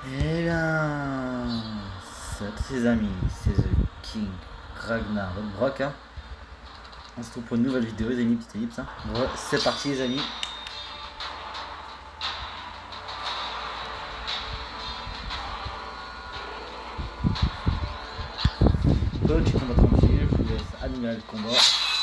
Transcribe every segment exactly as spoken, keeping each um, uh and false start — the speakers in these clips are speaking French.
Eh bien, salut ses amis, c'est The King Ragnar Brock. Hein. On se retrouve pour une nouvelle vidéo, les amis, petite ellipse. Hein. Ouais, c'est parti, les amis. Petit combat tranquille, je vous laisse admirer le combat.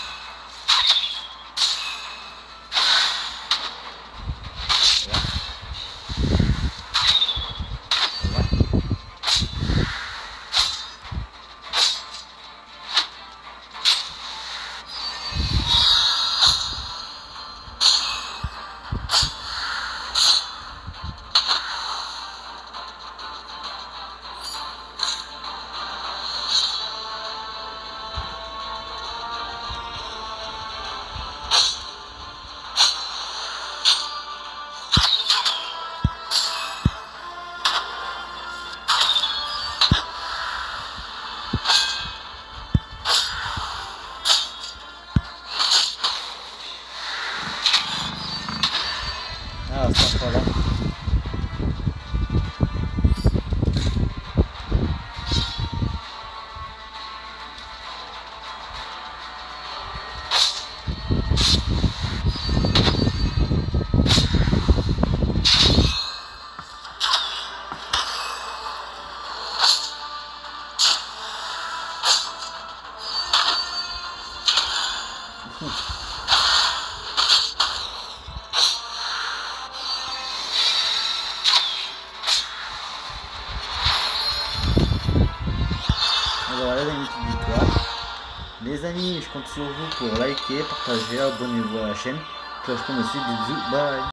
Ah, ça va là. Alors voilà, les amis, petite victoire. Les amis, je compte sur vous pour liker, partager, abonnez-vous à la chaîne. Puis je compte aussi, bisous, bye.